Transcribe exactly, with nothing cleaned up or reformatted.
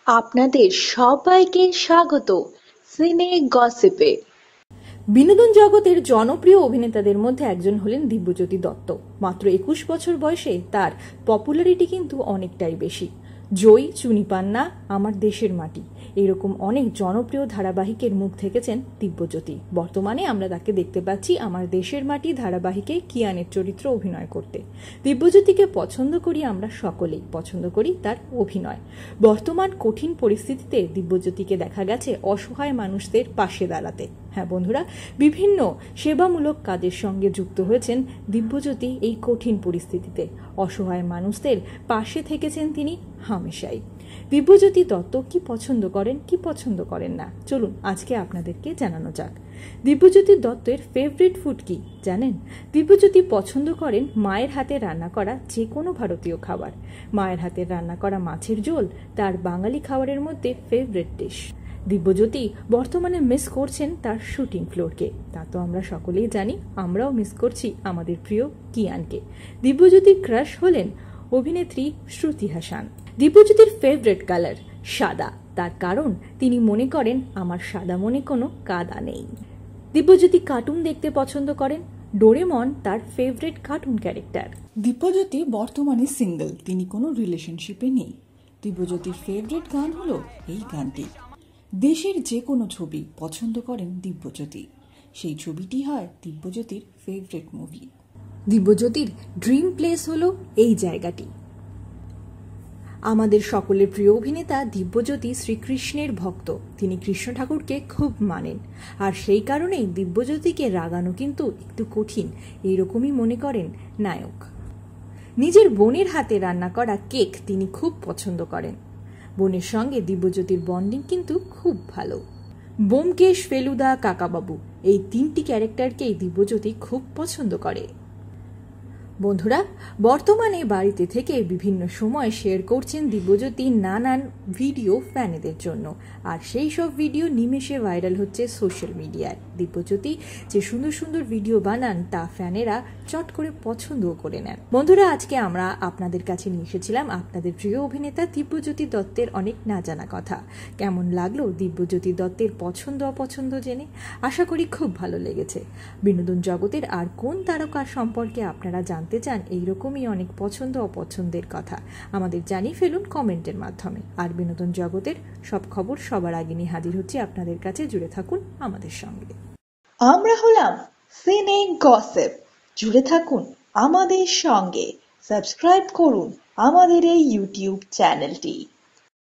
আপনাদের সবাইকে স্বাগত সিনে গসিপে। বিনোদন জগতের জনপ্রিয় অভিনেতাদের মধ্যে একজন হলেন দিব্যজ্যোতি দত্ত। মাত্র একুশ বছর বয়সে তার পপুলারিটি কিন্তু অনেকটাই বেশি। জয়ী, চুনিপান্না, আমার দেশের মাটি এরকম অনেক জনপ্রিয় ধারাবাহিকের মুখ থেকেছেন দিব্যজ্যোতি। বর্তমানে আমরা তাকে দেখতে পাচ্ছি আমার দেশের মাটি ধারাবাহিকে কিয়ানের চরিত্র অভিনয় করতে। দিব্যজ্যোতিকে পছন্দ করি আমরা সকলেই, পছন্দ করি তার অভিনয়। বর্তমান কঠিন পরিস্থিতিতে দিব্যজ্যোতিকে দেখা গেছে অসহায় মানুষদের পাশে দাঁড়াতে। হ্যাঁ বন্ধুরা, বিভিন্ন সেবামূলক কাজের সঙ্গে যুক্ত হয়েছেন দিব্যজ্যোতি। এই কঠিন পরিস্থিতিতে অসহায় মানুষদের পাশে থেকেছেন তিনি হামেশাই। দিব্যজ্যোতি দত্ত কি পছন্দ করেন, কি পছন্দ করেন না, চলুন আজকে আপনাদেরকে জানানো যাক। দিব্যজ্যোতি দত্তের ফেভারিট ফুড কি জানেন? দিব্যজ্যোতি পছন্দ করেন মায়ের হাতে রান্না করা যে কোনো ভারতীয় খাবার। মায়ের হাতে রান্না করা মাছের ঝোল তার বাঙালি খাবারের মধ্যে ফেভারিট ডিশ। দিব্যজ্যোতি বর্তমানে মিস করছেন তার শুটিং ফ্লোরকে, তা তো আমরা সকলেই জানি। আমরাও মিস করছি আমাদের প্রিয় কিয়ানকে। দিব্যজ্যোতির ক্রাশ হলেন অভিনেত্রী শ্রুতি হাসান। দিব্যজ্যোতির ফেভারিট কালার সাদা, তার কারণ তিনি মনে করেন আমার সাদা মনে কোনো কাদা নেই। দিব্যজ্যোতি কার্টুন দেখতে পছন্দ করেন। ডোরেমন তার ফেভারিট কার্টুন ক্যারেক্টার। দিব্যজ্যোতি বর্তমানে সিঙ্গেল, তিনি কোনো রিলেশনশিপে নেই। দিব্যজ্যোতির ফেভারিট গান হলো এই গানটি। দেশের যে কোনো ছবি পছন্দ করেন দিব্যজ্যোতি, সেই ছবিটি হয় দিব্যজ্যোতির ফেভারিট মুভি। দিব্যজ্যোতির ড্রিম প্লেস হলো এই জায়গাটি। আমাদের সকলের প্রিয় অভিনেতা দিব্যজ্যোতি শ্রীকৃষ্ণের ভক্ত। তিনি কৃষ্ণ ঠাকুরকে খুব মানেন, আর সেই কারণেই দিব্যজ্যোতিকে রাগানো কিন্তু একটু কঠিন, এইরকমই মনে করেন নায়ক। নিজের বোনের হাতে রান্না করা কেক তিনি খুব পছন্দ করেন। বোনের সঙ্গে দিব্যজ্যোতির বন্ডিং কিন্তু খুব ভালো। ব্যোমকেশ, ফেলুদা, কাকাবাবু এই তিনটি ক্যারেক্টারকেই দিব্যজ্যোতি খুব পছন্দ করে। বন্ধুরা, বর্তমানে বাড়িতে থেকে বিভিন্ন সময় শেয়ার করছেন দিব্যজ্যোতি নানান ভিডিও ফ্যানেদের জন্য, আর সেই সব ভিডিও নিমেষে ভাইরাল হচ্ছে সোশ্যাল মিডিয়ায়। দিব্যজ্যোতি যে সুন্দর সুন্দর ভিডিও বানান তা ফ্যানেরা চট করে পছন্দও করে নেন। বন্ধুরা, আজকে আমরা আপনাদের কাছে নিয়ে এসেছিলাম আপনাদের প্রিয় অভিনেতা দিব্যজ্যোতি দত্তের অনেক না জানা কথা। কেমন লাগলো দিব্যজ্যোতি দত্তের পছন্দ অপছন্দ জেনে? আশা করি খুব ভালো লেগেছে। বিনোদন জগতের আর কোন তারকার সম্পর্কে আপনারা জানতে চান এইরকমই অনেক পছন্দ অপছন্দের কথা আমাদের জানিয়ে ফেলুন কমেন্টের মাধ্যমে। আর বিনোদন জগতের সব খবর সবার আগে নিয়ে হাজির হচ্ছে আপনাদের কাছে। জুড়ে থাকুন আমাদের সঙ্গে। আমরা হলাম সিনে গসিপ, জুড়ে থাকুন আমাদের সঙ্গে। সাবস্ক্রাইব করুন আমাদের এই ইউটিউব চ্যানেলটি।